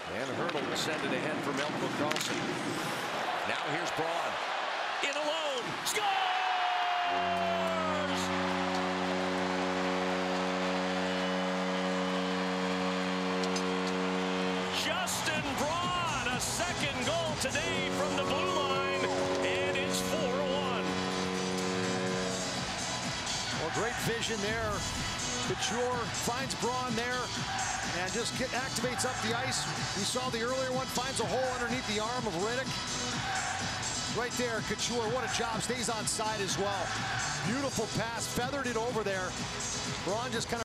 And Hurdle will send it ahead for Melko Karlsson. Now here's Braun. In alone. Scores! Justin Braun, a second goal today from the blue line, and it's 4-1. Well, great vision there. Couture finds Braun there and just activates up the ice. We saw the earlier one, finds a hole underneath the arm of Riddick. Right there, Couture, what a job, stays on side as well. Beautiful pass, feathered it over there. Braun just kind of